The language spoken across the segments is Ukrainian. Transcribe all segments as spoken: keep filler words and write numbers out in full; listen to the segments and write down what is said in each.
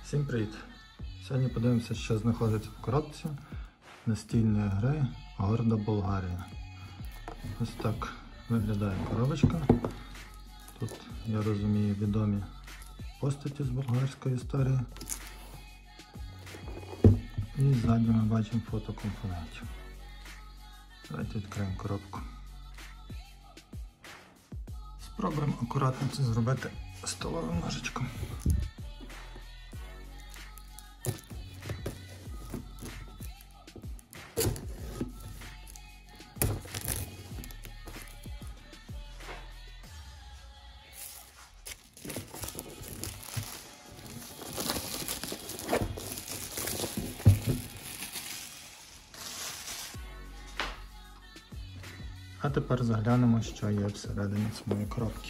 Всім привіт! Сьогодні подивимося, що знаходиться в коробці настільної гри Горда Болгарія. Ось так виглядає коробочка. Тут, я розумію, відомі постаті з болгарської історії. І ззаді ми бачимо фото компонентів. Давайте відкриємо коробку. Спробуємо акуратно це зробити столовим ножичком. А тепер заглянемо, що є всередині самої коробки.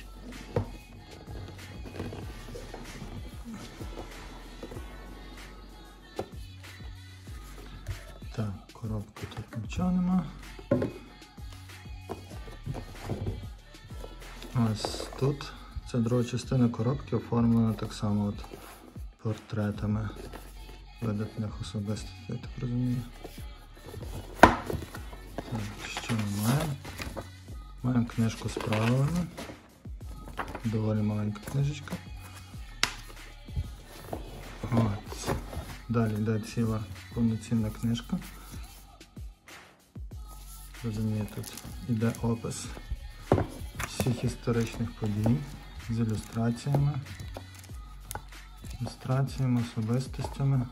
Так, коробки тут нічого нема. Ось тут, це друга частина коробки, оформлена так само от портретами видатних особистостей, я так розумію. Так, що ми маємо? Маємо книжку з правилами. Доволі маленька книжечка. От. Далі йде ціла повноцінна книжка. Розумію, тут йде опис всіх історичних подій з ілюстраціями, ілюстраціями, особистостями.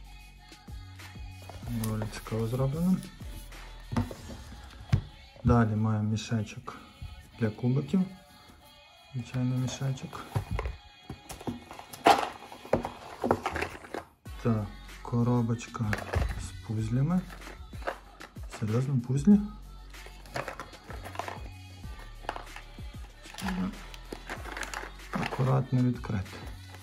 Доволі цікаво зроблено. Далі маємо мішечок для кубиків, звичайний мішечок. Так, коробочка з пузлями. Серйозно, пузлі? Акуратно відкрити.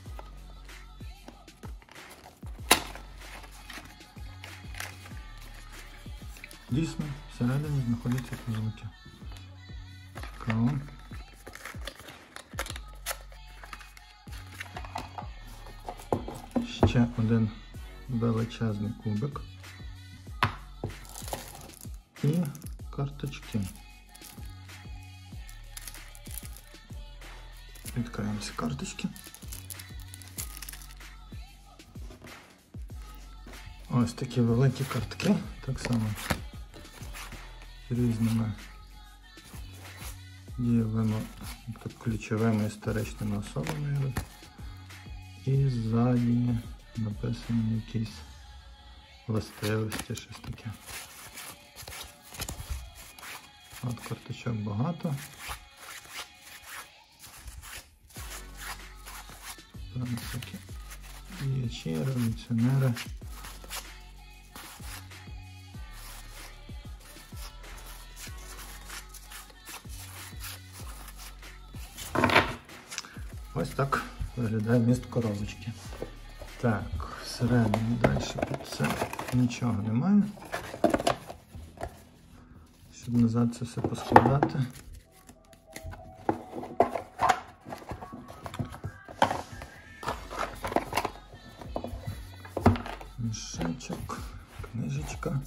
Дійсно, всередині знаходяться пузлики. Цікаво. Ще один величезний кубик. І карточки. Відкриємо ці карточки. Ось такі великі картки, так само з різними дієвими, тут ключовими історичними особами. І ззаді написані якісь властивості, щось таке. От карточок багато. Там всякі діячі, революціонери. Ось так виглядає вміст коробочки. Так, всередині далі під це нічого немає. Щоб назад це все поскладати. Мішечок, книжечка,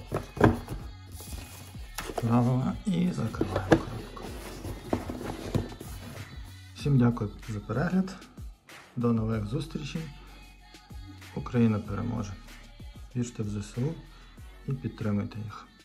правила і закриваємо коробку. Всім дякую за перегляд. До нових зустрічей. Україна переможе. Вірте в ЗСУ і підтримуйте їх.